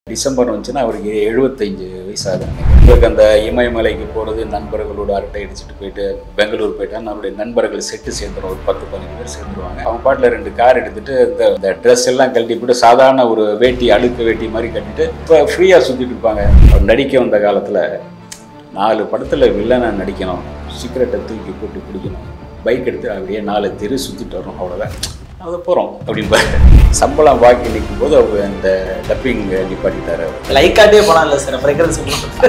December வந்துச்சுன்னா அவருக்கு 75 வயசாகுது. உங்களுக்கு அந்த இமயமலைக்கு போகிறது, நண்பர்களோட அரட்டை அடிச்சுட்டு போயிட்டு பெங்களூர் போயிட்டா நம்மளுடைய நண்பர்கள் செட்டு சேர்ந்துடும். ஒரு 10-15 பேர் சேர்ந்துருவாங்க. அவங்க பாட்டில் 2 கார் எடுத்துட்டு இந்த ட்ரெஸ் எல்லாம் கழட்டி போட்டு சாதாரண ஒரு வேட்டி, அழுக்கு வேட்டி மாதிரி கட்டிட்டு இப்போ ஃப்ரீயாக சுற்றிட்டு இருப்பாங்க. அவர் நடிக்க வந்த காலத்தில் 4 படத்தில் வில்லனை நடிக்கணும், சிகரெட்டை தூக்கி போட்டு பிடிக்கணும், பைக் எடுத்து அப்படியே 4 தெரு சுற்றிட்டு வரும், அவ்வளோதான். அதை போகிறோம் அப்படின்பாரு. சம்பளம் வாக்கி நிற்கும் போது அவர் அந்த டப்பிங் நிப்பாட்டிட்டார். லைக்காட்டே போனால் இல்லை சார், ஃப்ரெக்ரன்ஸ்.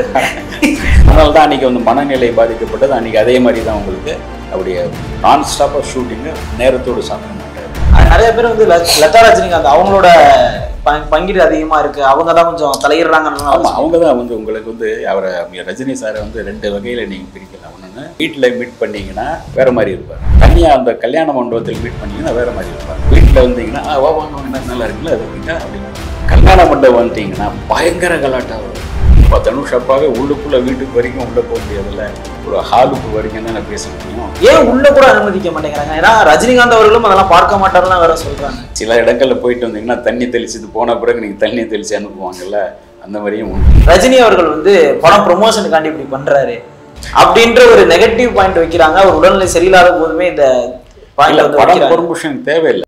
அதனால தான் அன்றைக்கி வந்து மனநிலை பாதிக்கப்பட்டது. அன்றைக்கி அதே மாதிரி தான் உங்களுக்கு அப்படியே நான் ஸ்டாப்பாக ஷூட்டிங்கு நேரத்தோடு சாப்பிட மாட்டார். நிறைய பேர் வந்து லதா ரஜினிகாந்த் அவங்களோட பங்கீடு அதிகமாக இருக்குது, அவங்க தான் கொஞ்சம் தலையிடுறாங்கன்னு. ஆமாம், அவங்க தான் வந்து உங்களுக்கு வந்து அவரை ரஜினி சாரை வந்து 2 வகையில் நீங்கள் பிரிக்கலாம். ஒன்று வீட்டில் மீட் பண்ணிங்கன்னா வேறு மாதிரி இருப்பார், தனியாக அந்த கல்யாண மண்டபத்தில் மீட் பண்ணிங்கன்னா வேறு மாதிரி இருப்பார். வீட்டில் வந்தீங்கன்னா வாங்க நல்லா இருக்குல்ல அதுக்கிட்ட அப்படின்னு. கல்யாண மண்டபம் வந்துட்டிங்கன்னா பயங்கர கலாட்டாக வரும். இப்போ தனுஷப்பாவே உள்ளுக்குள்ளே வீட்டுக்கு வரைக்கும் உள்ளே போக முடியாதுல்ல, ஒரு ஹாலுக்கு வரைக்கும் தான் பேச முடியும். ஏன் உள்ளே கூட அனுமதிக்க மாட்டேங்கிறாங்க? ஏன்னா ரஜினிகாந்த் அவர்களும் அதெல்லாம் பார்க்க மாட்டாருலாம் வேற சொல்கிறாங்க. சில இடங்களில் போயிட்டு வந்தீங்கன்னா தண்ணி தெளிச்சுட்டு போன பிறகு நீங்கள் தண்ணி தெளித்து அனுப்புவாங்கல்ல, அந்த மாதிரியும் உண்டு. ரஜினி அவர்கள் வந்து படம் ப்ரொமோஷனுக்காண்டி இப்படி பண்ணுறாரு அப்படின்ற ஒரு நெகட்டிவ் பாயிண்ட் வைக்கிறாங்க. அவர் உடல்நிலை சரியில்லாத போதுமே இந்த படம் ப்ரொமோஷன் தேவையில்லை.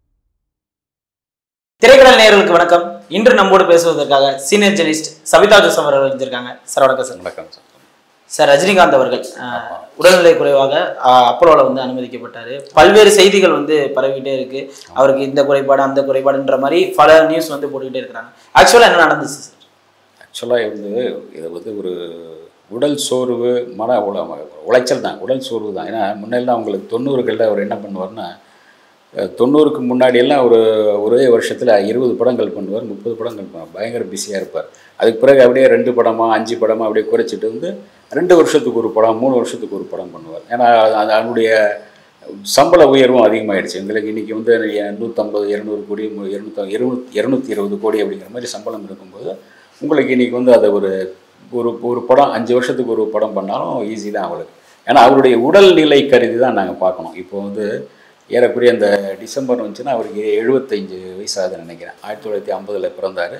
திரைக்கடல் நேயர்களுக்கு வணக்கம். இன்று நம்மோடு பேசுவதற்காக சீனியர் ஜெர்னலிஸ்ட் சபிதா ஜோசப் அவர்கள் இருந்திருக்காங்க. சார் வணக்கம் சார். வணக்கம் சார். சார், ரஜினிகாந்த் அவர்கள் உடல்நிலை குறைவாக அப்போலோவில் வந்து அனுமதிக்கப்பட்டார். பல்வேறு செய்திகள் வந்து பரவிக்கிட்டே இருக்கு. அவருக்கு இந்த குறைபாடு அந்த குறைபாடுன்ற மாதிரி பல நியூஸ் வந்து போட்டுக்கிட்டே இருக்கிறாங்க. ஆக்சுவலாக என்ன நடந்துச்சு சார்? ஆக்சுவலாக வந்து இது வந்து ஒரு உடல் சோர்வு, மன உளைச்சல் தான், உடல் சோர்வு தான். ஏன்னா முன்னெல்லாம் அவங்களுக்கு 90களில் அவர் என்ன பண்ணுவார்னா, 90க்கு முன்னாடியெல்லாம் ஒரே வருஷத்தில் 20 படங்கள் பண்ணுவார், 30 படங்கள் பண்ணுவார். பயங்கர பிஸியாக இருப்பார். அதுக்கு பிறகு அப்படியே 2 படமா 5 படமா அப்படியே குறைச்சிட்டு வந்து 2 வருஷத்துக்கு ஒரு படம், 3 வருஷத்துக்கு ஒரு படம் பண்ணுவார். ஏன்னா அதனுடைய சம்பள உயர்வும் அதிகமாகிடுச்சு. எங்களுக்கு இன்றைக்கி வந்து 150, 200 கோடி, 220 கோடி அப்படிங்கிற மாதிரி சம்பளம் இருக்கும்போது உங்களுக்கு இன்றைக்கி வந்து அதை ஒரு படம் 5 வருஷத்துக்கு ஒரு படம் பண்ணாலும் ஈஸி தான் அவளுக்கு. ஏன்னா அவருடைய உடல்நிலை கருதி தான் நாங்கள் பார்க்கணும். இப்போ வந்து ஏறக்குறைய அந்த டிசம்பர் வந்துச்சுன்னா அவருக்கு 75 வயசாகுதுன்னு நினைக்கிறேன். 1950 பிறந்தார்.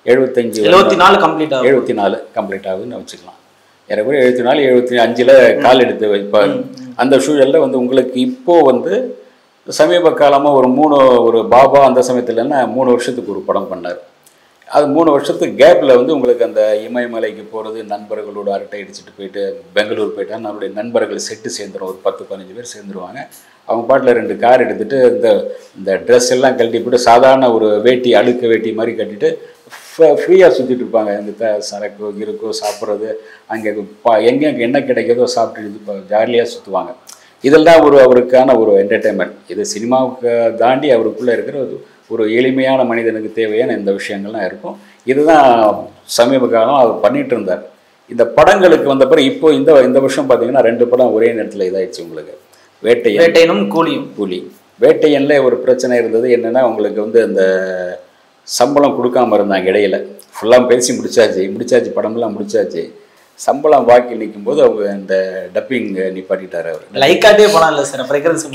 74 கம்ப்ளீட் ஆகுதுன்னு வச்சுக்கலாம். ஏறக்குறைய 74, 75 கால் எடுத்து வைப்பார். அந்த சூழலில் வந்து உங்களுக்கு இப்போது வந்து சமீப காலமாக ஒரு பாபா அந்த சமயத்துலன்னா 3 வருஷத்துக்கு ஒரு படம் பண்ணார். அது 3 வருஷத்துக்கு கேப்பில் வந்து உங்களுக்கு அந்த இமயமலைக்கு போகிறது, நண்பர்களோட அரட்டை அடிச்சுட்டு போயிட்டு பெங்களூர் போயிட்டா நம்மளுடைய நண்பர்கள் செட்டு சேர்ந்துடும். ஒரு 10-15 பேர் சேர்ந்துருவாங்க. அவங்க பாட்டில் 2 கார் எடுத்துகிட்டு இந்த ட்ரெஸ் எல்லாம் கழட்டி போட்டு சாதாரண ஒரு வேட்டி, அழுக்கு வேட்டி மாதிரி கட்டிட்டு ஃப்ரீயாக சுற்றிட்டு இருப்பாங்க. இந்த சரக்கு இருக்கோ சாப்பிட்றது, அங்கே எங்கே என்ன கிடைக்கிறதோ சாப்பிட்டு ஜாலியாக சுற்றுவாங்க. இதெல்லாம் அவருக்கான ஒரு என்டர்டெயின்மெண்ட். இது சினிமாவுக்கு தாண்டி அவருக்குள்ளே இருக்கிற ஒரு எளிமையான மனிதனுக்கு தேவையான இந்த விஷயங்கள்லாம் இருக்கும். இதுதான் சமீப காலம் அவர் பண்ணிகிட்டு இருந்தார். இந்த படங்களுக்கு வந்த பிறகு இப்போ இந்த வருஷம் பார்த்தீங்கன்னா 2 படம் ஒரே நேரத்தில் இதாகிடுச்சு. உங்களுக்கு வேட்டையனும் கூலி. வேட்டையனில் ஒரு பிரச்சனை இருந்தது. என்னென்னா உங்களுக்கு வந்து அந்த சம்பளம் கொடுக்காம இருந்தாங்க. இடையில ஃபுல்லாக பேசி முடிச்சாச்சு, படமெல்லாம் முடிச்சாச்சு. சம்பளம் வாக்கி நிற்கும் போது அவங்க இந்த டப்பிங் நிப்பாட்டிட்டார். அவர் லைக்காட்டே போனால் இல்லை சார், ஃப்ரெக்ரன்ஸ்.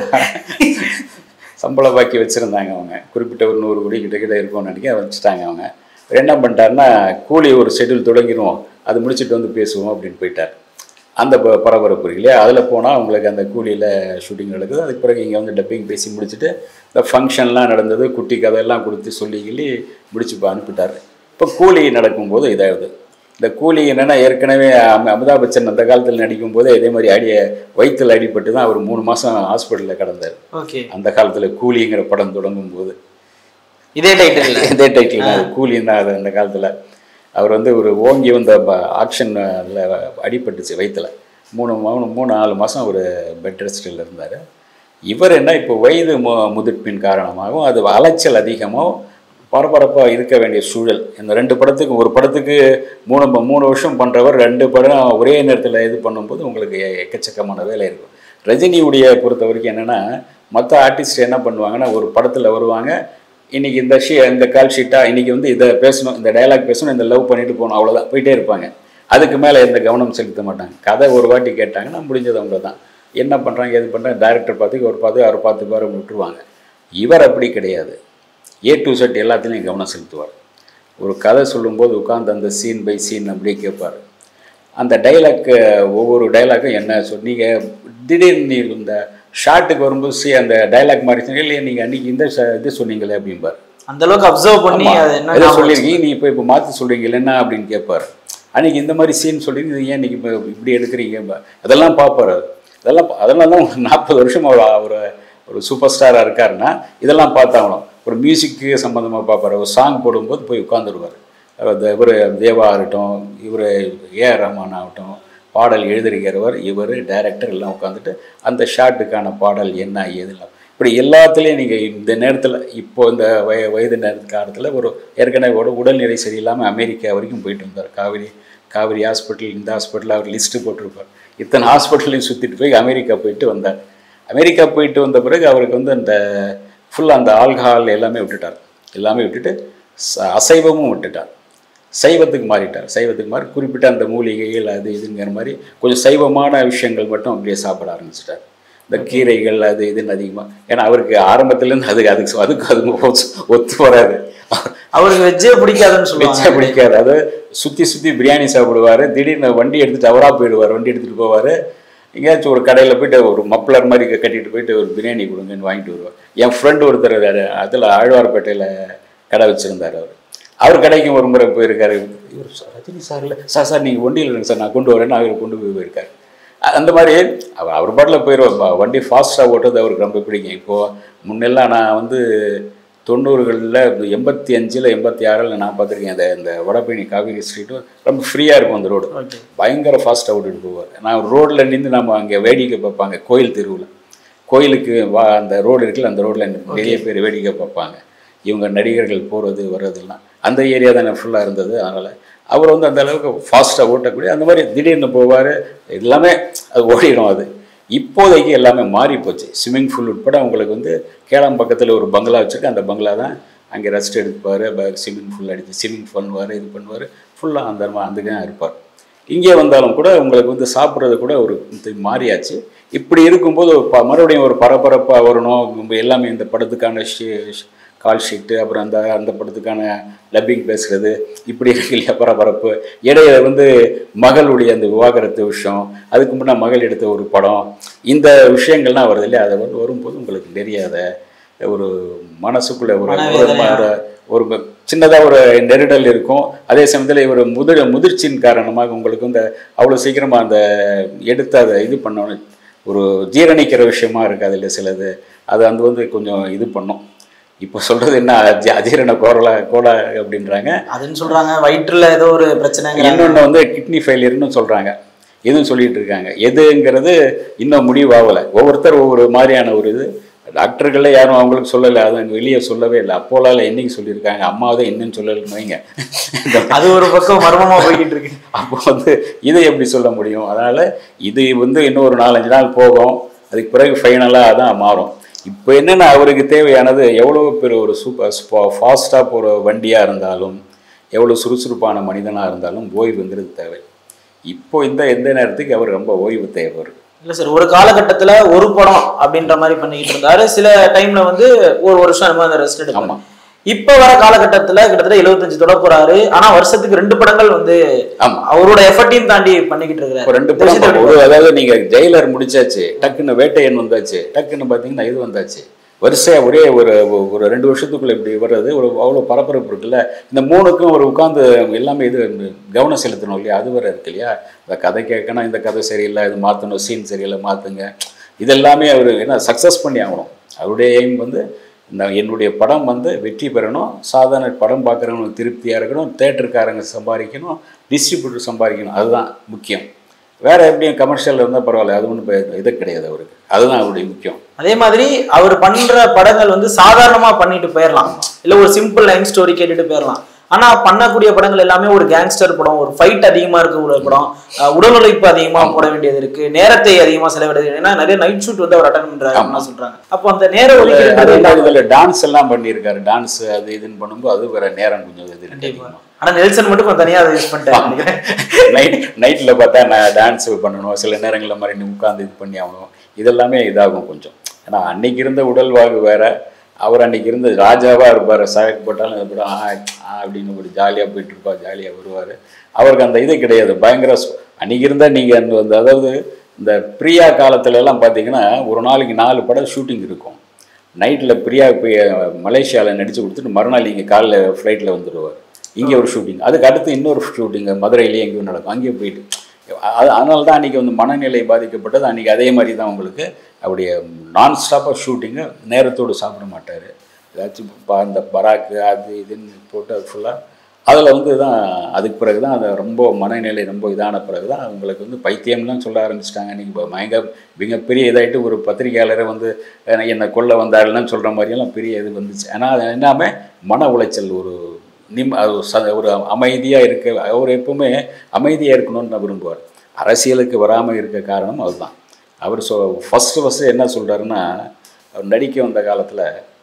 சம்பளம் பாக்கி வச்சுருந்தாங்க. அவங்க குறிப்பிட்ட ஒரு 100 கோடி கிட்ட இருக்கும்னு நினைக்க வச்சுட்டாங்க. அவங்க என்ன பண்ணிட்டாருன்னா, கூலி ஒரு ஷெட்யூல் தொடங்கிடுவோம், அது முடிச்சுட்டு வந்து பேசுவோம் அப்படின்னு போயிட்டார். அந்த பரபரப்பு இல்லையா, அதில் போனால் அவங்களுக்கு அந்த கூலியில் ஷூட்டிங் நடக்குது. அதுக்கு பிறகு இங்கே வந்து டப்பிங் பேசி முடிச்சுட்டு இந்த ஃபங்க்ஷன்லாம் நடந்தது, குட்டி கதையெல்லாம் கொடுத்து சொல்லி முடிச்சு அனுப்பிட்டார். இப்போ கூலி நடக்கும்போது இதாகுது. இந்த கூலி என்னென்னா, ஏற்கனவே அமிதாப் பச்சன் அந்த காலத்தில் நடிக்கும்போதே இதே மாதிரி வயிற்றில் அடிபட்டு தான் அவர் 3 மாதம் ஹாஸ்பிட்டலில் கிடந்தார். ஓகே, அந்த காலத்தில் கூலிங்கிற படம் தொடங்கும் போது இதே டைட்டில் கூலின்னு தான். அது அந்த காலத்தில் அவர் வந்து ஒரு ஓங்கி வந்த ஆக்ஷனில் அடிபட்டுச்சு வயிற்றில். 3-4 மாதம் ஒரு பெட் ரெஸ்ட்டில் இருந்தார். இவர் என்ன, இப்போ வயது முதிர்ப்பின் காரணமாகவும் அது அலைச்சல் அதிகமாக பரபரப்பாக இருக்க வேண்டிய சூழல். இந்த 2 படத்துக்கு, ஒரு படத்துக்கு 3 வருஷம் பண்ணுறவர் 2 படம் ஒரே நேரத்தில் இது பண்ணும்போது உங்களுக்கு எக்கச்சக்கமான வேலை இருக்கும். ரஜினியுடைய பொறுத்த வரைக்கும் என்னென்னா, மற்ற ஆர்டிஸ்ட் என்ன பண்ணுவாங்கன்னா, ஒரு படத்தில் வருவாங்க, இன்றைக்கி இந்த கால் ஷீட்டாக இன்றைக்கி வந்து இதை பேசணும், இந்த டைலாக் பேசணும், இந்த லவ் பண்ணிட்டு போகணும், அவ்வளோதான், போயிட்டே இருப்பாங்க. அதுக்கு மேலே எந்த கவனம் செலுத்த மாட்டாங்க. கதை ஒரு வாட்டி கேட்டாங்கன்னா முடிஞ்சது அவங்க தான். என்ன பண்ணுறாங்க, எது பண்ணுறாங்க, டைரக்டர் அவர் பார்த்து விட்டுருவாங்க. இவர் அப்படி கிடையாது. A to Z எல்லாத்துலேயும் கவனம் செலுத்துவார். ஒரு கதை சொல்லும்போது உட்காந்து அந்த சீன் பை சீன் அப்படியே கேட்பார். அந்த டைலாக் ஒவ்வொரு டைலாக்கும் என்ன சொன்னீங்க, திடீர்னு இந்த ஷார்ட்டுக்கு வரும்போது அந்த டைலாக் மாதிரி சொன்னீங்க இல்லையா, நீங்கள் அன்றைக்கி இந்த இது சொன்னீங்களே அப்படிம்பார். அந்த அளவுக்கு அப்சர்வ் பண்ணி எதை சொல்லியிருக்கீங்க நீ இப்போ மாற்றி சொல்கிறீங்க என்ன அப்படின்னு கேட்பார். அன்றைக்கி இந்த மாதிரி சீன் சொல்லிங்க ஏன் இன்றைக்கி இப்போ இப்படி எடுக்கிறீங்க அதெல்லாம் பார்ப்பார். அதெல்லாம் தான் 40 வருஷம் ஒரு சூப்பர் ஸ்டாராக இருக்காருன்னா இதெல்லாம் பார்த்தாகணும். ஒரு மியூசிக்கு சம்மந்தமாக பார்ப்பார். ஒரு சாங் போடும்போது போய் உட்காந்துருவார். இவர் தேவா ஆகட்டும், இவர் ஏஆர் ரஹ்மான் ஆகட்டும், பாடல் எழுதிருக்கிறவர், இவர் டைரக்டர் எல்லாம் உட்காந்துட்டு அந்த ஷாட்டுக்கான பாடல் என்ன ஏதுலாம் இப்படி எல்லாத்துலேயும் நீங்கள் இந்த நேரத்தில் இப்போ இந்த வயது காலத்தில் ஒரு ஏற்கனவே உடல்நிலை சரியில்லாமல் அமெரிக்கா வரைக்கும் போயிட்டு வந்தார். காவிரி ஹாஸ்பிட்டல், இந்த ஹாஸ்பிட்டல் அவர் லிஸ்ட்டு போட்டிருப்பார். இத்தனை ஹாஸ்பிட்டலையும் சுற்றிட்டு போய் அமெரிக்கா போயிட்டு வந்தார். அமெரிக்கா போயிட்டு வந்த பிறகு அவருக்கு வந்து அந்த ஃபுல்லாக அந்த ஆல்கஹால் எல்லாமே விட்டுட்டு அசைவமும் விட்டுட்டார். சைவத்துக்கு மாறி குறிப்பிட்ட அந்த மூலிகைகள் அது இதுங்கிற மாதிரி கொஞ்சம் சைவமான விஷயங்கள் மட்டும் அப்படியே சாப்பிட ஆரம்பிச்சிட்டார். இந்த கீரைகள் அது இதுன்னு அதிகமாக, ஏன்னா அவருக்கு ஆரம்பத்துலேருந்து அதுக்கு ஒத்து வராது. அவருக்கு வெஜ்ஜே பிடிக்காதுன்னு சொல்லுவாங்க. வெஜ்ஜே பிடிக்காது. அது சுற்றி பிரியாணி சாப்பிடுவார். திடீர்னு வண்டி எடுத்துகிட்டு அவராக போயிடுவார். வண்டி எடுத்துகிட்டு போவார். எங்கேயாச்சும் ஒரு கடையில் போயிட்டு ஒரு மப்ளர் மாதிரி கட்டிட்டு போயிட்டு ஒரு பிரியாணி கொடுங்கன்னு வாங்கிட்டு வருவார். என் ஃப்ரெண்டு ஒருத்தர் அதில் ஆழ்வார்பேட்டையில் கடை வச்சுருந்தார். அவர் கடைக்கும் ஒரு முறை போயிருக்காரு. இவர் ரஜினி சார் இல்லை சார் நீங்கள் வண்டியில் இருங்க சார், நான் கொண்டு வரேன்னு அவர் கொண்டு போயிருக்காரு. அந்த மாதிரி அவர் பாட்டில் போயிடுவார். வண்டி ஃபாஸ்ட்டாக ஓட்டுறது அவருக்கு ரொம்ப பிடிக்கும். இப்போது முன்னெல்லாம் நான் வந்து 90களில் 85 86 நான் பார்த்துருக்கேன். இந்த வடபழனி காவேரி ஸ்ட்ரீட்டும் ரொம்ப ஃப்ரீயாக இருக்கும். அந்த ரோடு பயங்கர ஃபாஸ்ட்டாக ஓட்டிட்டு போவார். நான் ரோட்டில் நின்று நம்ம அங்கே வேடிக்கை பார்ப்பாங்க. கோயில் தெருவில் கோயிலுக்கு அந்த ரோடு இருக்குல்ல, அந்த ரோட்டில் நிறைய பேர் வேடிக்கை பார்ப்பாங்க. இவங்க நடிகர்கள் போகிறது வர்றதெல்லாம் அந்த ஏரியா தானே ஃபுல்லாக இருந்தது. அதனால் அவர் வந்து அந்த அளவுக்கு ஃபாஸ்ட்டாக ஓட்டக்கூடிய அந்த மாதிரி திடீர்னு போவார். எல்லாமே அது ஓடிடும். அது இப்போதைக்கு எல்லாமே மாறி போச்சு. ஸ்விம்மிங் பூல் உட்பட உங்களுக்கு வந்து கேளாம் பக்கத்தில் ஒரு பங்களா வச்சுருக்கு. அந்த பங்களா தான் அங்கே ரெஸ்ட் எடுப்பார். ஸ்விம்மிங் பூல் அடித்து ஸ்விம்மிங் பண்ணுவார், இது பண்ணுவார். ஃபுல்லாக அதுக்கு தான் இருப்பார். இங்கே வந்தாலும் கூட உங்களுக்கு வந்து சாப்பிட்றது கூட ஒரு மாறியாச்சு. இப்படி இருக்கும்போது மறுபடியும் ஒரு பரபரப்பாக வரணும். எல்லாமே இந்த படத்துக்கான கால் ஷீட்டு, அப்புறம் அந்த படத்துக்கான டப்பிங் பேசுகிறது, இப்படி இருக்கு இல்லையா பரபரப்பு. இடையில வந்து மகளுடைய அந்த விவாகரத்து விஷயம், அதுக்கு முன்னே மகள் எடுத்த ஒரு படம், இந்த விஷயங்கள்லாம் வருது இல்லையா. அதை வந்து வரும்போது உங்களுக்கு தெரியாத ஒரு மனசுக்குள்ளே ஒரு சின்னதாக ஒரு நெருடல் இருக்கும். அதே சமயத்தில் இவர் முதிர்ச்சியின் காரணமாக உங்களுக்கு வந்து அவ்வளோ சீக்கிரமாக அந்த எடுத்து அதை இது பண்ணணும், ஒரு ஜீரணிக்கிற விஷயமா இருக்காது இல்லை சிலது. அது வந்து கொஞ்சம் இது பண்ணும். இப்போ சொல்றது என்ன, அஜீரண கோலா அப்படின்றாங்க. அதுன்னு சொல்றாங்க. வயிற்றுல ஏதோ ஒரு பிரச்சனை. இன்னொன்று வந்து கிட்னி ஃபெயிலியர்னு சொல்றாங்க. எதுவும் சொல்லிட்டு இருக்காங்க. எதுங்கிறது இன்னும் முடிவாகலை. ஒவ்வொருத்தர் ஒவ்வொரு மாதிரியான ஒரு இது. டாக்டர்களே யாரும் அவங்களுக்கு சொல்லலை, அது வெளியே சொல்லவே இல்லை. அப்போலால என்னைக்கு சொல்லியிருக்காங்க, அம்மாவதை இன்னும் சொல்லலைங்க. அது ஒரு பக்கம் மர்மமாக போய்கிட்டு இருக்கு. அப்போ வந்து இதை எப்படி சொல்ல முடியும்? அதனால இது வந்து இன்னும் ஒரு 4-5 நாள் போகும். அதுக்கு பிறகு ஃபைனலாக தான் மாறும். இப்போ என்னென்னா அவருக்கு தேவையானது எவ்வளோ பேர் ஒரு ஃபாஸ்ட்டாக போகிற வண்டியாக இருந்தாலும், எவ்வளோ சுறுசுறுப்பான மனிதனாக இருந்தாலும் ஓய்வுங்கிறது தேவை. இப்போ எந்த நேரத்துக்கு அவர் ரொம்ப ஓய்வு தேவை. இல்லை சார், ஒரு காலகட்டத்தில் ஒரு படம் அப்படின்ற மாதிரி பண்ணிக்கிட்டு இருந்தாரு. சில டைம்ல வந்து ஒரு வருஷம் அந்த ரெஸ்ட் எடுக்கலாம். இப்ப வர காலகட்டத்துல கிட்டத்தட்ட 75 தொட போறாரு. ஆனா வருஷத்துக்கு 2 படங்கள் வந்து அவரோட எஃபர்ட்டையும் தாண்டி பண்ணிக்கிட்டு இருக்காரு. 2 படம். அதாவது நீங்க ஜெயிலர் முடிச்சாச்சு, டக்குன்னு வேட்டையன் வந்தாச்சு, டக்குன்னு பாத்தீங்கன்னா இது வந்தாச்சு. வரிசையா ஒரே ஒரு 2 வருஷத்துக்குள்ள இப்படி வர்றது ஒரு அவ்வளோ பரபரப்பு இருக்குல்ல. இந்த 3க்கும் ஒரு உட்காந்து எல்லாமே இது கவனம் செலுத்தணும் இல்லையா. அது வர இருக்கு இல்லையா. இந்த கதை கேட்கணும், இந்த கதை சரியில்லை, இது மாற்றணும், சீன் சரியில்லை மாற்றுங்க, இதெல்லாமே அவர் என்ன சக்ஸஸ் பண்ணி ஆகணும். அவருடைய எய்ம் வந்து என்னுடைய படம் வந்து வெற்றி பெறணும், சாதாரண படம் பார்க்குறவங்களுக்கு திருப்தியாக இருக்கணும், தேட்டருக்காரங்க சம்பாதிக்கணும், டிஸ்ட்ரிபியூட்டர் சம்பாதிக்கணும், அதுதான் முக்கியம். வேற எப்படியும் கமர்ஷியல் இருந்தால் பரவாயில்ல, அது ஒன்றும் இது கிடையாது அவருக்கு. அதுதான் அவருடைய முக்கியம். அதே மாதிரி அவர் பண்ற படங்கள் வந்து சாதாரணமா பண்ணிட்டு போயிடலாம், இல்லை ஒரு சிம்பிள் லைன் ஸ்டோரி கேட்டுட்டு போயிடலாம். ஆனா பண்ணக்கூடிய படங்கள் எல்லாமே ஒரு கேங்ஸ்டர் படம், ஒரு ஃபைட் அதிகமா இருக்க ஒரு படம், உடல் உழைப்பு அதிகமா போட வேண்டியது இருக்கு, நேரத்தை அதிகமா செலவிடுது. ஏன்னா நிறைய நைட் ஷூட் வந்து அவர் அட்டன் பண்றாரு சொல்றாங்க. அப்போ அந்த நேரம் ஒதுக்கீடு டான்ஸ் எல்லாம் பண்ணியிருக்காரு. டான்ஸ் அது இதுன்னு பண்ணும்போது அது வேற நேரம் கொஞ்சம் இது. ஆனா நெல்சன் மட்டும் கொஞ்சம் தனியாக அதை யூஸ் பண்ணிட்டாங்க. நைட்ல பார்த்தா நான் டான்ஸ் பண்ணணும், சில நேரங்களில் மாதிரி உட்காந்து இது பண்ணி ஆகணும், இதெல்லாமே இதாகும் கொஞ்சம். ஏன்னா அன்னைக்கு இருந்த உடல்வாகு வேற, அவர் அன்றைக்கி இருந்த ராஜாவாக இருப்பார். சாக்கு போட்டாலும் அது படம் அப்படின்னு ஒரு ஜாலியாக போயிட்டுருப்பார், ஜாலியாக வருவார். அவருக்கு அந்த இது கிடையாது. பயங்கர அன்றைக்கி இருந்தால் நீங்கள் அந்த அதாவது இந்த பிரியா காலத்துலலாம் பார்த்தீங்கன்னா ஒரு நாளைக்கு 4 படம் ஷூட்டிங் இருக்கும். நைட்டில் பிரியா போய் மலேசியாவில் நடித்து கொடுத்துட்டு மறுநாள் இங்கே காலைல ஃப்ளைட்டில் வந்துடுவார். இங்கே ஒரு ஷூட்டிங், அதுக்கு அடுத்து இன்னொரு ஷூட்டிங் மதுரையிலேயே எங்கேயும் நடக்கும். அங்கேயே போயிட்டு அதனால தான் அன்றைக்கி வந்து மனநிலை பாதிக்கப்பட்டது. அன்றைக்கி அதே மாதிரி தான் உங்களுக்கு அப்படியே நான் ஸ்டாப்பாக ஷூட்டிங்கு, நேரத்தோடு சாப்பிட மாட்டார். ஏதாச்சும் அந்த பராக்கு அது இதுன்னு போட்டு அது ஃபுல்லாக அதில் வந்து தான் அதுக்கு பிறகு தான் அதை ரொம்ப மனநிலை ரொம்ப இதான பிறகு தான் அவங்களுக்கு வந்து பைத்தியம்லாம் சொல்ல ஆரம்பிச்சிட்டாங்க. நீங்கள் மிகப்பெரிய இதாகிட்டு ஒரு பத்திரிகையாளரை வந்து என்னை கொல்ல வந்தாருன்னு சொல்கிற மாதிரியெல்லாம் பெரிய இது வந்துச்சு. ஆனால் அது எல்லாமே மன உளைச்சல். ஒரு ஒரு அமைதியாக இருக்க அவர் எப்பவுமே அமைதியாக இருக்கணும்னு நான் விரும்புவார். அரசியலுக்கு வராமல் இருக்க காரணம் அதுதான். அவர் ஃபஸ்ட்டு என்ன சொல்கிறாருன்னா, அவர் நடிக்க வந்த காலத்தில்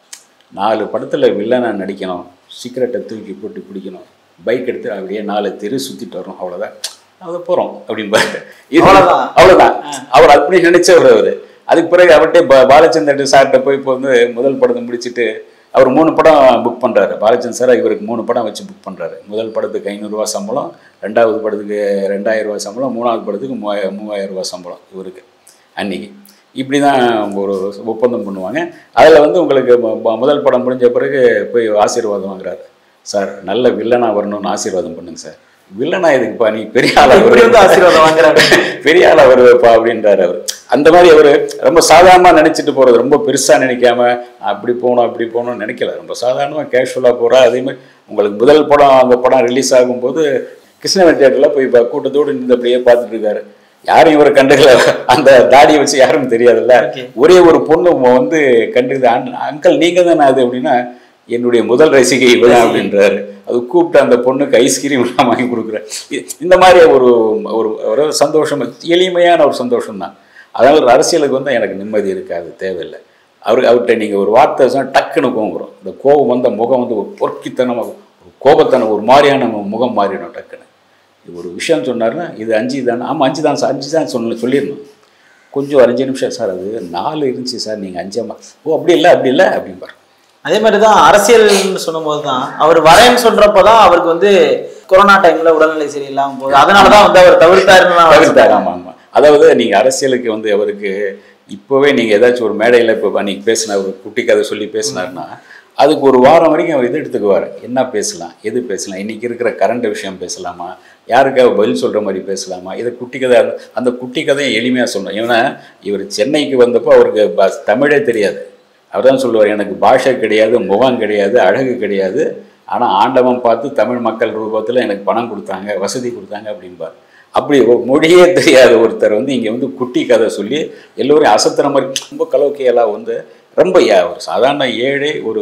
4 படத்தில் வில்லனை நடிக்கணும், சிகரெட்டை தூக்கி போட்டு பிடிக்கணும், பைக் எடுத்து அப்படியே 4 தெரு சுற்றிட்டு வரோம், அவ்வளோதான், அதை போகிறோம் அப்படின்பாரு. அவ்வளோதான். அவர் அப்படி நினைச்சவர். அவர் அதுக்கு பிறகு அவர்கிட்ட பாலச்சந்தர் சார்கிட்ட போய் இப்போ வந்து முதல் படத்தை முடிச்சுட்டு அவர் 3 படம் புக் பண்ணுறாரு. பாலச்சந்தர் சார் இவருக்கு 3 படம் வச்சு புக் பண்ணுறாரு. முதல் படத்துக்கு 500 ரூபா சம்பளம், 2வது படத்துக்கு 2000 ரூபா சம்பளம், 3வது படத்துக்கு 3000 ரூபா சம்பளம் இவருக்கு அன்றைக்கி. இப்படி தான் ஒரு ஒப்பந்தம் பண்ணுவாங்க. அதில் வந்து உங்களுக்கு முதல் படம் முடிஞ்ச பிறகு போய் ஆசீர்வாதம் வாங்குறாரு. சார் நல்ல வில்லனாக வரணும்னு ஆசீர்வாதம் பண்ணுங்க சார். வில்லனா இதுக்குப்பா, நீ பெரிய ஆளாக ஆசீர்வாதம் வாங்குறாரு, பெரிய ஆளாக வருவேப்பா அப்படின்றாரு அவர். அந்த மாதிரி அவர் ரொம்ப சாதாரணமாக நினச்சிட்டு போகிறது, ரொம்ப பெருசாக நினைக்காம அப்படி போகணும்னு நினைக்கல. ரொம்ப சாதாரணமாக கேஷுவலாக போகிறா. அதேமாதிரி உங்களுக்கு முதல் படம் அந்த படம் ரிலீஸ் ஆகும்போது கிருஷ்ணவேணி தியேட்டரில் போய் கூட்டத்தோடு நின்று அப்படியே பார்த்துட்டு இருக்காரு. யாரும் இவரை கண்டுக்கல. அந்த தாடியை வச்சு யாரும் தெரியாதுல்ல. ஒரே ஒரு பொண்ணு வந்து கண்டுக்குது, அங்கிள் நீங்கள் தானே அது அப்படின்னா, என்னுடைய முதல் ரசிகை இவதான் அப்படின்றாரு. அது கூப்பிட்டு அந்த பொண்ணுக்கு ஐஸ்கிரீம் எல்லாம் வாங்கி கொடுக்குறேன். இந்த மாதிரி ஒரு சந்தோஷம், எளிமையான ஒரு சந்தோஷம் தான். அதனால் அரசியலுக்கு வந்து எனக்கு நிம்மதி இருக்காது, தேவையில்லை. அவர்கிட்ட நீங்கள் ஒரு வார்த்தை சொன்னால் டக்குன்னு கோவம் வரும். இந்த கோபம் வந்த முகம் வந்து ஒரு பொறுக்கித்தனமாக, ஒரு கோபத்தனம், ஒரு மாதிரியான முகம் மாறிடும் டக்குன்னு. இது ஒரு விஷயம் சொன்னார்னா இது 5 தானே, ஆமாம் 5 தான் சார், 5 தான் சொல்லிடணும். கொஞ்சம் 5 நிமிஷம் சார், அது 4 இருந்துச்சு சார், நீங்கள் 5ஆமா, ஓ அப்படி இல்லை அப்படிம்பார். அதே மாதிரி தான் அரசியல்னு சொல்லும்போது தான் அவர் வரேன்னு சொல்றப்போ தான் அவருக்கு வந்து கொரோனா டைம்ல உடல்நிலை சரியில்லாமல் போகுது. அதனால தான் வந்து அவர் தவிர்த்தாரு. ஆமாம். அதாவது நீங்கள் அரசியலுக்கு வந்து அவருக்கு இப்போவே நீங்கள் ஏதாச்சும் ஒரு மேடையில் இப்போ அன்றைக்கி பேசின ஒரு குட்டி கதை சொல்லி பேசினார்னா அதுக்கு ஒரு வாரம் வரைக்கும் அவர் இது எடுத்துக்குவார். என்ன பேசலாம், எது பேசலாம், இன்றைக்கி இருக்கிற கரண்ட் விஷயம் பேசலாமா, யாருக்காக பதில் சொல்கிற மாதிரி பேசலாமா, இதை குட்டி கதை, அந்த குட்டி கதையை எளிமையாக சொல்லணும். ஏன்னா இவர் சென்னைக்கு வந்தப்போ அவருக்கு தமிழே தெரியாது. அவர் தான் சொல்லுவார், எனக்கு பாஷை கிடையாது, முகம் கிடையாது, அழகு கிடையாது, ஆனால் ஆண்டவன் பார்த்து தமிழ் மக்கள் ரூபத்தில் எனக்கு பணம் கொடுத்தாங்க, வசதி கொடுத்தாங்க அப்படின்பார். அப்படி மொழியே தெரியாத ஒருத்தர் வந்து இங்கே வந்து குட்டி கதை சொல்லி எல்லோரையும் அசத்துற மாதிரி ரொம்ப கலோக்கியெல்லாம் வந்து ரொம்ப ஒரு சாதாரண ஏழை ஒரு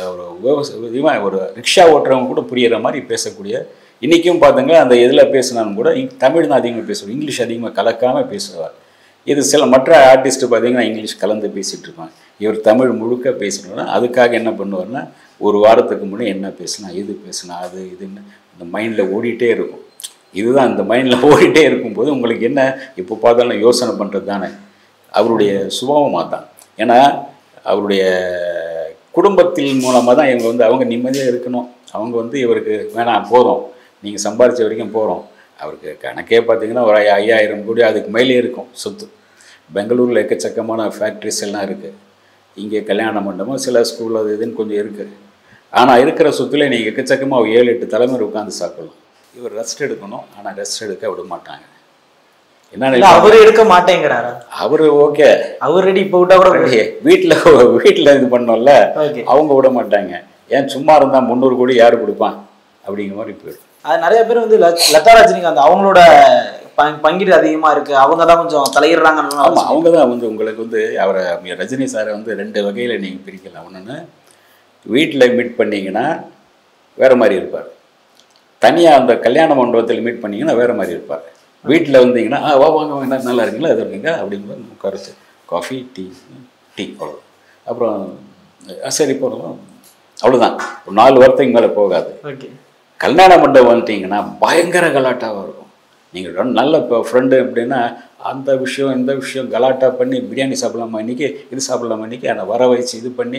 ஒரு ரிக்ஷா ஓட்டுறவங்க கூட புரிகிற மாதிரி பேசக்கூடிய, இன்றைக்கும் பார்த்துங்க அந்த எதில் பேசினாலும் கூட தமிழ் தான் அதிகமாக பேசுவார், இங்கிலீஷ் அதிகமாக கலக்காமல் பேசுவார். இது சில மற்ற ஆர்டிஸ்ட்டு பார்த்திங்கன்னா இங்கிலீஷ் கலந்து பேசிகிட்டு இருப்பாங்க. இவர் தமிழ் முழுக்க பேசணுன்னா அதுக்காக என்ன பண்ணுவார்னா ஒரு வாரத்துக்கு முன்னே என்ன பேசினா, எது பேசினா, அது இதுன்னு இந்த மைண்டில் ஓடிட்டே இருக்கும். இதுதான் இந்த மைண்டில் ஓடிட்டே இருக்கும்போது உங்களுக்கு என்ன இப்போ பார்த்தாலும் யோசனை பண்ணுறது தானே அவருடைய சுபாவமாக தான். ஏன்னா அவருடைய குடும்பத்தின் மூலமாக தான் இவங்க வந்து அவங்க நிம்மதியாக இருக்கணும். அவங்க வந்து இவருக்கு வேணாம் போதும், நீங்கள் சம்பாதிச்ச வரைக்கும் போகிறோம். அவருக்கு கணக்கே பார்த்திங்கன்னா ஒரு 5000 கோடி அதுக்கு மேலே இருக்கும் சொத்து. பெங்களூரில் எக்கச்சக்கமான ஃபேக்ட்ரிஸ் எல்லாம் இருக்குது. இங்கே கல்யாண மண்டபம், சில ஸ்கூல் அது இதுன்னு கொஞ்சம் இருக்குது. ஆனால் இருக்கிற சொத்துல நீங்கள் எக்கச்சக்கமாக 7-8 தலைமுறை உட்காந்து சாப்பிடலாம். இவர் ரெஸ்ட் எடுக்கணும், ஆனால் ரெஸ்ட் எடுக்க விட மாட்டாங்க. என்ன அவரு எடுக்க மாட்டேங்கிறாரா? அவரு ஓகே, அவர் ரெடி, இப்போ விட்டா கூட வீட்டில் இது பண்ணோம்ல, அவங்க விட மாட்டாங்க. ஏன் சும்மா இருந்தால் 300 கோடி யார் கொடுப்பான் அப்படிங்கிற மாதிரி போயிடும். அது நிறைய பேர் வந்து லதா ரஜினிகாந்த் அவங்களோட பங்கீடு அதிகமாக இருக்குது, அவங்க தான் கொஞ்சம் தலையிடுறாங்க. ஆமாம், அவங்க தான் வந்து உங்களுக்கு வந்து அவரை ரஜினி சாரை வந்து 2 வகையில் நீங்கள் பிரிக்கலாம். ஒன்று, வீட்டில் மீட் பண்ணிங்கன்னா வேறு மாதிரி இருப்பார். தனியாக அந்த கல்யாண மண்டபத்தில் மீட் பண்ணிங்கன்னா வேறு மாதிரி இருப்பார். வீட்டில் வந்தீங்கன்னா வாங்க என்ன நல்லா இருக்குங்களா, எது இருக்கீங்க அப்படிங்கிற உட்காரச்சு காஃபி டீ அவ்வளோ. அப்புறம் சரி போகிறோம், அவ்வளோதான். ஒரு 4 வாரத்துக்கு மேலே போகாது. ஓகே. கல்யாண மண்டபம் வந்துட்டிங்கன்னா பயங்கர கலாட்டாவாக இருக்கும். நீங்கள் நல்ல இப்போ ஃப்ரெண்டு அப்படின்னா அந்த விஷயம் இந்த விஷயம் கலாட்டா பண்ணி பிரியாணி சாப்பிடலாமா இன்றைக்கி, இது சாப்பிடலாமா இன்றைக்கி, அதை வர வச்சு இது பண்ணி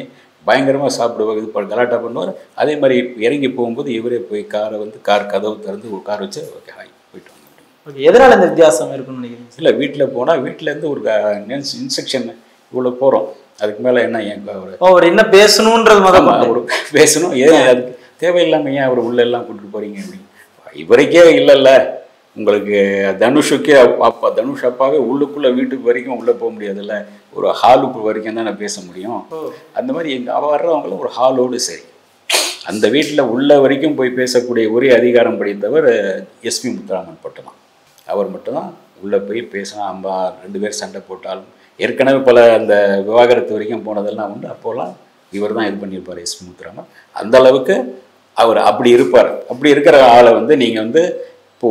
பயங்கரமாக சாப்பிடுவார், இது கலாட்டா பண்ணுவார். அதே மாதிரி இறங்கி போகும்போது இவரே போய் காரை வந்து கார் கதவு திறந்து ஒரு கார் வச்சு ஓகே ஹாய் போயிட்டு வாங்க. ஓகே, எதனால் இந்த வித்தியாசம் இருக்குன்னு நினைக்கிறீங்க? இல்லை, வீட்டில் போனால் வீட்டிலேருந்து ஒரு இன்ஸ்ட்ரக்ஷன் இவ்வளோ போகிறோம், அதுக்கு மேலே என்ன ஏன் அவர் என்ன பேசணுன்றது முதல்ல அவர் பேசணும், ஏன் அதுக்கு தேவையில்லாமல் ஏன் அவர் உள்ளெல்லாம் கூப்பிட்டு போகிறீங்க அப்படின்னு. இவருக்கே இல்லைல்ல, உங்களுக்கு தனுஷுக்கே அப்பா தனுஷ் அப்பாவே உள்ளுக்குள்ளே வீட்டுக்கு வரைக்கும் உள்ளே போக முடியாதுல்ல, ஒரு ஹாலுக்கு வரைக்கும் தான் நான் பேச முடியும். அந்த மாதிரி எங்கள் வர்றவங்களும் ஒரு ஹாலோடு சரி, அந்த வீட்டில் உள்ள வரைக்கும் போய் பேசக்கூடிய ஒரே அதிகாரம் படித்தவர் எஸ்பி முத்துராமன் மட்டும்தான். அவர் மட்டும்தான் உள்ளே போய் பேசினா அம்மா 2 பேர் சண்டை போட்டாலும், ஏற்கனவே பல அந்த விவாகரத்து வரைக்கும் போனதெல்லாம் உண்டு. அப்போல்லாம் இவர் தான் இது பண்ணியிருப்பார் எஸ்பி முத்துராமன். அந்த அளவுக்கு அவர் அப்படி இருப்பார். அப்படி இருக்கிற ஆளை வந்து நீங்கள் வந்து இப்போ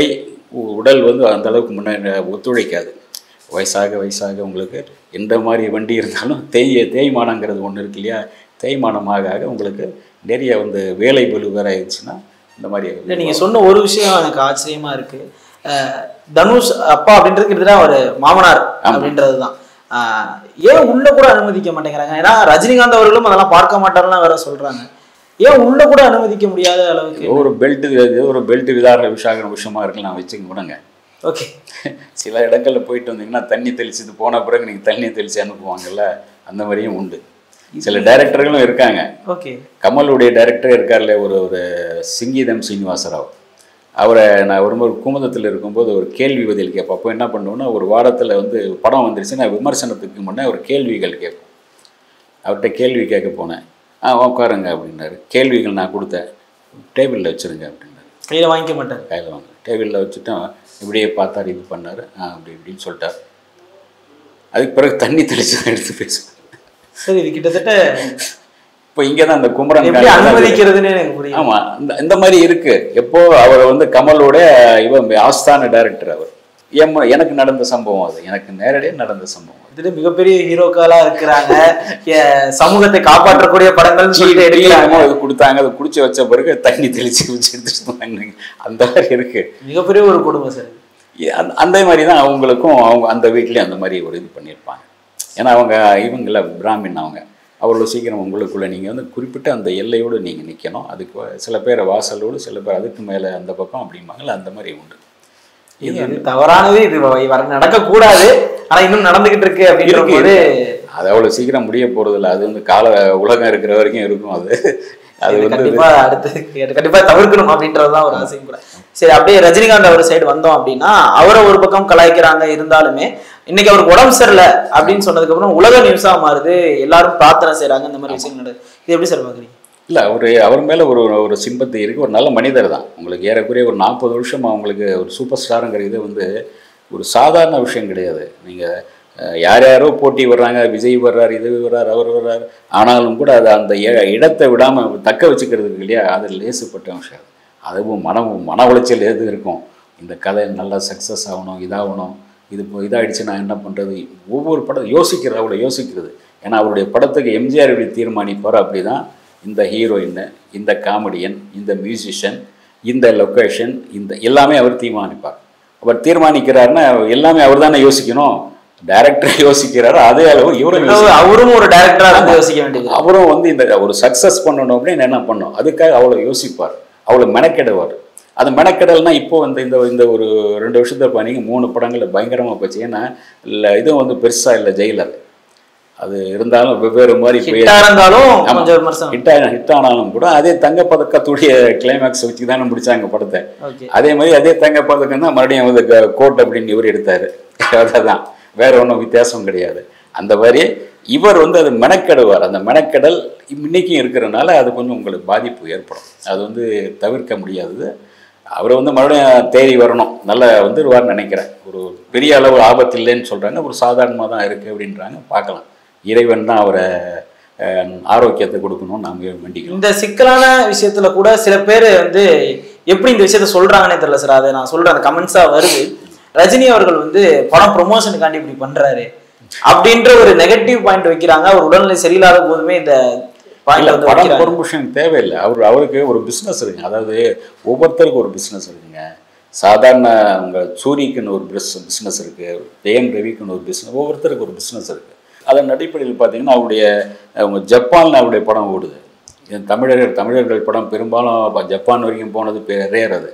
உடல் வந்து அந்த அளவுக்கு முன்னே ஒத்துழைக்காது. வயசாக உங்களுக்கு எந்த மாதிரி வண்டி இருந்தாலும் தேய்மானங்கிறது ஒன்று இருக்கு இல்லையா, தேய்மானமாக உங்களுக்கு நிறைய வந்து வேலை பளு வேற ஆயிடுச்சுன்னா இந்த மாதிரி. இல்லை, நீங்கள் சொன்ன ஒரு விஷயம் எனக்கு ஆச்சரியமாக இருக்குது. தனுஷ் அப்பா அப்படின்றது கிட்டத்தட்ட ஒரு மாமனார் அப்படின்றது தான். ஏன் உள்ள கூட அனுமதிக்க மாட்டேங்கிறாங்க? ஏன்னா ரஜினிகாந்த் அவர்களும் அதெல்லாம் பார்க்க மாட்டாருன்னா வேற சொல்கிறாங்க. ஏன் உள்ள கூட அனுமதிக்க முடியாத அளவுக்கு? ஒரு பெல்ட் விசாரணை விஷயமா இருக்கு, நான் வச்சுக்க விடுங்க. ஓகே, சில இடங்களில் போயிட்டு வந்தீங்கன்னா தண்ணி தெளிச்சுட்டு போன பிறகு நீங்கள் தண்ணி தெளித்து அனுப்புவாங்கல்ல, அந்த மாதிரியும் உண்டு. சில டைரக்டர்களும் இருக்காங்க. ஓகே, கமலுடைய டைரக்டரே இருக்கார்ல, ஒரு சிங்கீதம் சீனிவாசராவ். அவரை நான் ஒரு குமுதத்தில் இருக்கும்போது ஒரு கேள்வி பதில் கேட்பேன். அப்போ என்ன பண்ணுவோன்னா, ஒரு வாரத்தில் வந்து படம் வந்துருச்சுன்னா விமர்சனத்துக்கு முன்னே ஒரு கேள்விகள் கேட்போம். அவர்கிட்ட கேள்வி கேட்க போனேன். உட்காருங்க அப்படின்னாரு. கேள்விகள் நான் கொடுத்தேன், டேபிளில் வச்சுருங்க அப்படின்னாரு. கையில் வாங்கிக்க மாட்டார். கையில் வாங்க, டேபிளில் வச்சுட்டோம். இப்படியே பார்த்தார், இது பண்ணார், அப்படி இப்படின்னு சொல்லிட்டார். அதுக்கு பிறகு தண்ணி தெளிச்சு தான் எடுத்து பேசுவேன். சரி, இது கிட்டத்தட்ட இப்போ இங்கே தான் அந்த குமரன் அனுமதிக்கிறதுன்னு எனக்கு புரியும். ஆமாம், இந்த மாதிரி இருக்குது. எப்போ அவர் வந்து கமலோட ஆஸ்தான டைரக்டர் அவர். எனக்கு நடந்த சம்பவம், அது எனக்கு நேரடியாக நடந்த சம்பவம். இது மிகப்பெரிய ஹீரோக்களா இருக்கிறாங்க, சமூகத்தை காப்பாற்றக்கூடிய படங்கள் கொடுத்தாங்க. அதை குடிச்சு வச்ச பிறகு தண்ணி தெளிச்சு எடுத்துட்டு அந்த மாதிரி இருக்கு. மிகப்பெரிய ஒரு குடும்பம் சார். அந்த மாதிரி தான் அவங்களுக்கும் அந்த வீட்லேயும் அந்த மாதிரி ஒரு இது பண்ணியிருப்பாங்க. ஏன்னா இவங்கள பிராமின் அவ்வளோ சீக்கிரம் உங்களுக்குள்ளே நீங்கள் வந்து குறிப்பிட்ட அந்த எல்லையோடு நீங்கள் நிற்கணும். அதுக்கு சில பேர் வாசலோடு, சில பேர் அதுக்கு மேலே அந்த பக்கம் அப்படிம்பாங்கல்ல, அந்த மாதிரி உண்டு. இது தவறானது, இது நடக்கக்கூடாது, ஆனால் இன்னும் நடந்துகிட்டு இருக்கு அப்படின்றது. அது அவ்வளோ சீக்கிரம் முடிய போகிறதில்ல. அது வந்து உலகம் இருக்கிற வரைக்கும் இருக்கும். அது வந்து கண்டிப்பா தவிர்க்கணும் அப்படின்றதுதான் ஒரு ஆசையும் கூட. சரி, அப்படியே ரஜினிகாந்த் அவர் சைடு வந்தோம் அப்படின்னா, அவரை ஒரு பக்கம் கலாய்க்கிறாங்க. இருந்தாலுமே இன்னைக்கு அவருக்கு உடம்பு சரியில்லை அப்படின்னு சொன்னதுக்கு அப்புறம் உலக நியூஸா மாறுது, எல்லாரும் பிரார்த்தனை செய்யறாங்க, இந்த மாதிரி விஷயம் நடக்குது. இது எப்படி சார் பாக்குறீங்க? இல்லை, அவர் மேலே ஒரு சிம்பத்தி இருக்குது. ஒரு நல்ல மனிதர் தான். உங்களுக்கு ஏறக்குறைய ஒரு 40 வருஷம் அவங்களுக்கு ஒரு சூப்பர் ஸ்டாருங்கிற இது வந்து ஒரு சாதாரண விஷயம் கிடையாது. நீங்கள் யாரோ போட்டி வர்றாங்க, விஜய் வர்றார், இது வர்றார், அவர் வர்றார், ஆனாலும் கூட அது அந்த இடத்தை விடாமல் தக்க வச்சுக்கிறதுக்கு இல்லையா, அது லேசுப்பட்ட விஷயம். அதுவும் மன உளைச்சல் எது இருக்கும். இந்த கதை நல்லா சக்ஸஸ் ஆகணும், இதாகணும், இது இப்போ இதாகிடுச்சு, நான் என்ன பண்ணுறது, ஒவ்வொரு படம் அவ்வளோ யோசிக்கிறது. ஏன்னா அவருடைய படத்துக்கு எம்ஜிஆர் எப்படி தீர்மானிப்பார், அப்படி தான் இந்த ஹீரோயின், இந்த காமெடியன், இந்த மியூசிஷியன், இந்த லொக்கேஷன், இந்த எல்லாமே அவர் தீர்மானிப்பார். அவர் தீர்மானிக்கிறாருன்னா எல்லாமே அவர் தானே யோசிக்கணும். டைரக்டர் யோசிக்கிறாரு, அதே அளவு அவரும் ஒரு டைரக்டராக யோசிக்க வேண்டியது. அவரும் வந்து இந்த ஒரு சக்ஸஸ் பண்ணணும் அப்படின்னு என்ன பண்ணணும், அதுக்காக அவ்வளோ யோசிப்பார், அவ்வளோ மெனக்கெடுவார். அது மெனக்கெடல்னா இப்போ இந்த ஒரு 2 வருஷத்தை பண்ணி 3 படங்களில் பயங்கரமாக போச்சு. ஏன்னா இல்லை, இதுவும் வந்து பெருசாக இல்லை ஜெயிலர். அது இருந்தாலும் வெவ்வேறு மாதிரி ஹிட் ஆனாலும் கூட அதே தங்கப்பதக்கத்துடைய கிளைமேக்ஸ் வச்சு தானே முடிச்சாங்க படத்தை. அதே மாதிரி அதே தங்கப்பதக்கம் தான் மறுபடியும் வந்து கோட் அப்படின்னு இவர் எடுத்தார். அதான், வேற ஒன்றும் வித்தியாசம் கிடையாது. அந்த மாதிரி இவர் வந்து அது மெனக்கெடுவார். அந்த மெனக்கெடல் இன்னைக்கும் இருக்கிறனால அது கொஞ்சம் உங்களுக்கு பாதிப்பு ஏற்படும். அது வந்து தவிர்க்க முடியாதது. அவரை வந்து மறுபடியும் தேடி வரணும், நல்லா வந்துடுவார்னு நினைக்கிறேன். ஒரு பெரிய அளவு ஆபத்து இல்லைன்னு சொல்கிறாங்க, ஒரு சாதாரணமாக தான் இருக்குது அப்படின்றாங்க. பார்க்கலாம், இறைவன் தான் அவரை ஆரோக்கியத்தை கொடுக்கணும்னு நாங்கள் வேண்டிக்கிறோம். இந்த சிக்கலான விஷயத்துல கூட சில பேர் வந்து எப்படி இந்த விஷயத்த சொல்றாங்கன்னே தெரியல சார். அதை நான் சொல்றேன், அந்த கமெண்ட்ஸா வருது. ரஜினி அவர்கள் வந்து படம் ப்ரொமோஷனுக்காண்டி இப்படி பண்றாரு அப்படின்ற ஒரு நெகட்டிவ் பாயிண்ட் வைக்கிறாங்க. அவர் உடல்நிலை சரியில்லாத போதுமே இந்த படம் ப்ரொமோஷன் தேவையில்லை. அவருக்கு ஒரு பிஸ்னஸ் இருக்குங்க. அதாவது ஒவ்வொருத்தருக்கும் ஒரு பிஸ்னஸ் இருக்குங்க. சாதாரண உங்கள் சூரிக்குன்னு ஒரு பிஸ்னஸ் இருக்குது, ஜெயம் ரவிக்குன்னு ஒரு பிஸ்னஸ், ஒவ்வொருத்தருக்கு ஒரு பிஸ்னஸ் இருக்குது. அதன் அடிப்படையில் பார்த்தீங்கன்னா அவங்க ஜப்பானில் அவருடைய படம் ஓடுது. தமிழர்கள் படம் பெரும்பாலும் ஜப்பான் வரைக்கும் போனது ரேர். அது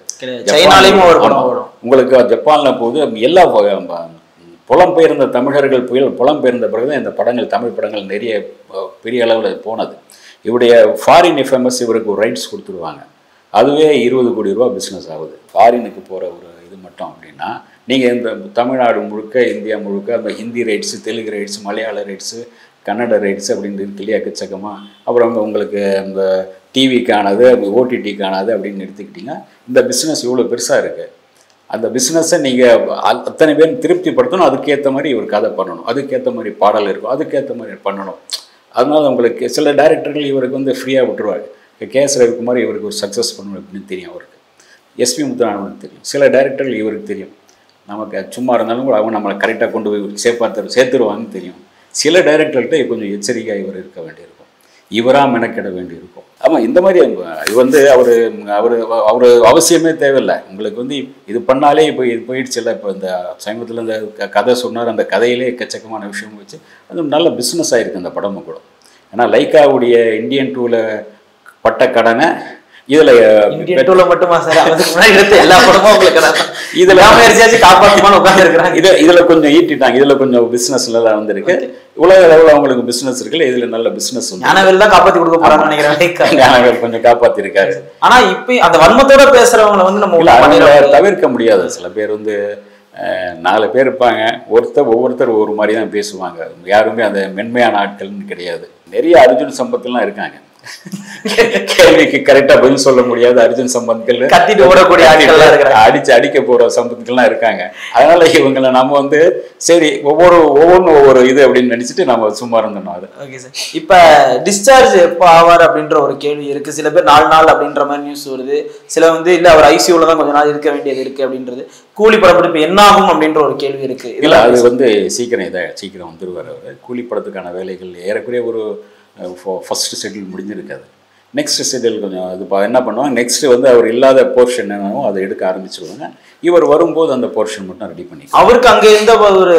உங்களுக்கு ஜப்பானில் போது எல்லா புலம்பெயர்ந்த தமிழர்கள் புலம்பெயர்ந்த பிறகுதான் இந்த படங்கள் தமிழ் படங்கள் நிறைய பெரிய அளவில் போனது. இவருடைய ஃபாரின் எஃப்எம்எஸ் இவருக்கு ஒரு ரைட்ஸ் கொடுத்துருவாங்க. அதுவே 20 கோடி ரூபா பிஸ்னஸ் ஆகுது. ஃபாரினுக்கு போகிற ஒரு இது மட்டும் அப்படின்னா நீங்கள் இந்த தமிழ்நாடு முழுக்க இந்தியா முழுக்க அந்த Hindi rights, Telugu rights, Malayalam rights, Kannada rights அப்படின்னு இருக்கு இல்லையா, எக்கச்சக்கமாக. அப்புறம் உங்களுக்கு இந்த டிவிக்கானது, ஓடிடிக்கானது அப்படின்னு எடுத்துக்கிட்டிங்கன்னா இந்த பிஸ்னஸ் இவ்வளோ பெருசாக இருக்குது. அந்த பிஸ்னஸை நீங்கள் அத்தனை பேரும் திருப்திப்படுத்தணும். அதுக்கேற்ற மாதிரி இவர் கதை பண்ணணும், அதுக்கேற்ற மாதிரி பாடல் இருக்கும், அதுக்கேற்ற மாதிரி பண்ணணும். அதனால உங்களுக்கு சில டைரக்டர்கள் இவருக்கு வந்து ஃப்ரீயாக விட்டுருவாங்க. கேஎஸ் ரவிக்குமார் இவருக்கு ஒரு சக்ஸஸ் பண்ணணும் அப்படின்னு தெரியும் அவருக்கு. எஸ்பி முத்துராமனுக்கு தெரியும். சில டைரக்டர்கள் இவருக்கு தெரியும், நமக்கு சும்மா இருந்தாலும் கூட அவங்க நம்மளை கரெக்டாக கொண்டு போய் சேர்த்துருவாங்கன்னு தெரியும். சில டைரக்டர்கிட்ட கொஞ்சம் எச்சரிக்கையாக இவர் இருக்க வேண்டியிருக்கும், இவராக மெனக்கிட வேண்டியிருக்கும். ஆமாம், இந்த மாதிரி இது வந்து அவர் அவசியமே தேவையில்லை. உங்களுக்கு வந்து இது பண்ணாலே இப்போ இது போயிடுச்சு இல்லை. இப்போ இந்த சமீபத்தில் இந்த கதை சொன்னார், அந்த கதையிலே எக்கச்சக்கமான விஷயம் வச்சு அது நல்ல பிஸ்னஸ் ஆகிருக்கு அந்த படமும் கூட. ஏன்னா லைக்காவுடைய இந்தியன் 2ல் பட்ட கடனை இதில் மட்டுமா சார், அதுக்கு முன்னாடி எடுத்த எல்லா படமும் உங்களுக்கு இதில் காப்பாற்றுமான்னு உட்காந்துருக்குறாங்க. இதில் கொஞ்சம் ஈட்டிட்டாங்க, இதில் கொஞ்சம் பிஸ்னஸ்லாம் வந்திருக்கு. உலக அளவில் அவங்களுக்கு பிஸ்னஸ் இருக்குல்ல, இதில் நல்ல பிஸ்னஸ் ஞானவேல் தான் காப்பாற்றி கொடுக்க போறான்னு நினைக்கிறேன். ஞானவேல் கொஞ்சம் காப்பாற்றிருக்காரு. ஆனால் இப்போ அந்த வன்மத்தோட பேசுறவங்களை வந்து நம்ம தவிர்க்க முடியாது. சில பேர் வந்து 4 பேர் இருப்பாங்க, ஒவ்வொருத்தர் ஒரு மாதிரி தான் பேசுவாங்க. யாருமே அந்த மென்மையான ஆட்கள்னு கிடையாது. நிறைய அர்ஜுன் சம்பத்லாம் இருக்காங்க, கேள்விக்கு கரெக்டா பதில் சொல்ல முடியாது அர்ஜுன் சம்பத்கள், கத்திட்டு ஓடக்கூடிய அடிக்க போற சம்பத்கள்லாம் இருக்காங்க. அதனால இவங்களை நம்ம வந்து சரி ஒவ்வொரு இது அப்படின்னு நினைச்சிட்டு நம்ம சும்மா இருந்தோம். அது ஓகே சார். இப்ப டிஸ்சார்ஜ் எப்போ ஆவார் அப்படின்ற ஒரு கேள்வி இருக்கு. சில பேர் 4 நாள் அப்படின்ற மாதிரி நியூஸ் வருது. சில வந்து இல்ல அவர் ஐசியூல தான் கொஞ்ச நாள் இருக்க வேண்டியது இருக்கு அப்படின்றது. கூலி படப்பட்டு இப்ப என்ன ஆகும் அப்படின்ற ஒரு கேள்வி இருக்கு. இல்ல அது வந்து சீக்கிரம் வந்துருவார் அவர். கூலி படத்துக்கான வேலைகள் ஏறக்குறைய ஒரு ஃபஸ்ட்டு ஷெட்யூல் முடிஞ்சிருக்காது. நெக்ஸ்ட் ஷெட்யூல் கொஞ்சம் அது என்ன பண்ணுவாங்க, நெக்ஸ்ட் வந்து அவர் இல்லாத போர்ஷன் என்னவோ அதை எடுக்க ஆரம்பிச்சிருவாங்க. இவர் வரும்போது அந்த போர்ஷன் மட்டும் ரெடி பண்ணி அவருக்கு அங்கே எந்த ஒரு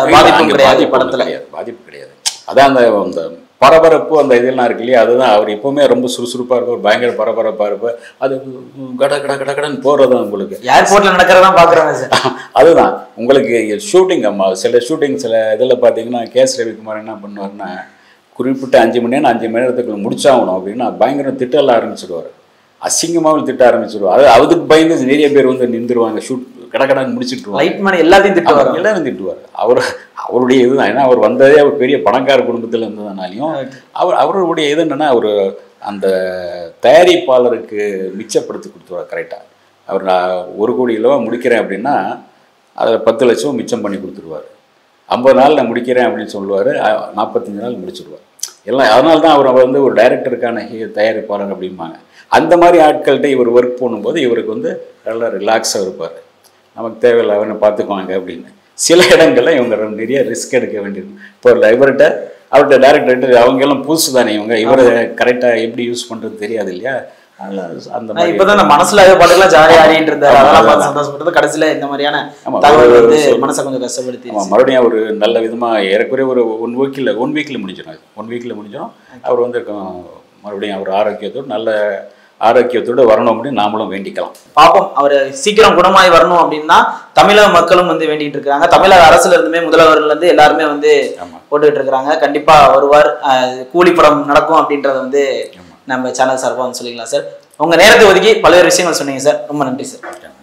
பாதிப்பு கிடையாது. அதான் அந்த பரபரப்பு அந்த இதெல்லாம் இருக்கு இல்லையா, அதுதான். அவர் எப்பவுமே ரொம்ப சுறுசுறுப்பாக இருப்பார், பயங்கர பரபரப்பாக இருப்பார். அது கடன்னு போகிறதும் உங்களுக்கு ஏர்போர்ட்டில் நடக்கிறதான் பார்க்குறாங்க சார். அதுதான் உங்களுக்கு ஷூட்டிங். சில ஷூட்டிங் சில இதில் பார்த்தீங்கன்னா கேஎஸ் ரவிக்குமார் என்ன பண்ணுவார்னா, குறிப்பிட்ட 5 மணி நேரத்துக்குள்ள முடிச்சாகணும் அப்படின்னா பயங்கரம் திட்டலாம் ஆரம்பிச்சிடுவார். அசிங்கமாகவும் திட்ட ஆரம்பிச்சிடுவார். அதுக்கு பயந்து நிறைய பேர் வந்து நின்றுடுவாங்க. ஷூட் கடன்னு முடிச்சுட்டு எல்லாத்தையும் திட்டுவார். அவருடைய இதுதான். ஏன்னா அவர் வந்ததே அவர் பெரிய பணக்கார குடும்பத்தில் இருந்ததுனாலையும் அவருடைய இது என்னன்னா, அவர் அந்த தயாரிப்பாளருக்கு மிச்சப்படுத்தி கொடுத்துருவார் கரெக்டாக. அவர் நான் 1 கோடி ரூபா முடிக்கிறேன் அப்படின்னா அதில் 10 லட்சம் மிச்சம் பண்ணி கொடுத்துருவார். 50 நாள் நான் முடிக்கிறேன் அப்படின்னு சொல்லுவார், 45 நாள் முடிச்சுடுவார் எல்லாம். அதனால தான் அவர் வந்து ஒரு டைரக்டருக்கான தயாரிப்பாளர் அப்படிம்பாங்க. அந்த மாதிரி ஆட்கள்கிட்ட இவர் ஒர்க் பண்ணும்போது இவருக்கு வந்து நல்லா ரிலாக்ஸாக இருப்பார். நமக்கு தேவையில்லை, அவனை பார்த்துக்குவாங்க அப்படின்னு. சில இடங்களில் இவங்க நிறைய ரிஸ்க் எடுக்க வேண்டியது. இப்போ அவர்கிட்ட டைரக்டர் அவங்கெல்லாம் புதுசு தானே, இவரை கரெக்டாக எப்படி யூஸ் பண்ணுறது தெரியாது இல்லையா. அந்த இப்பதான் மனசுல பாட்டுலாம் ஜாலியா ஆடிட்டு இருந்தாரு, அதெல்லாம் சந்தோஷப்பட்டது. கடைசியில இந்த மாதிரியான தகவல் வந்து மனசை கொஞ்சம் கஷ்டப்படுத்தி மறுபடியும் ஒரு நல்ல விதமா ஏறக்குறைய ஒரு ஒன் வீக்ல முடிஞ்சிடும். அவர் வந்து மறுபடியும் அவர் நல்ல ஆரோக்கியத்தோடு வரணும் அப்படின்னு நாமளும் வேண்டிக்கலாம். பாப்போம், அவர் சீக்கிரம் குணமாய் வரணும் அப்படின்னா தமிழக மக்களும் வந்து வேண்டிட்டு இருக்காங்க. தமிழக அரசுல இருந்துமே முதல்வர்ல இருந்து எல்லாருமே வந்து போட்டுக்கிட்டு இருக்கிறாங்க. கண்டிப்பா வருவார், கூலி படம் நடக்கும் அப்படின்றத வந்து நம்ம சேனல் சார்பாக வந்து சொல்லிக்கலாம் சார். உங்க நேரத்தை ஒதுக்கி பல்வேறு விஷயங்கள் சொன்னீங்க சார். ரொம்ப நன்றி சார்.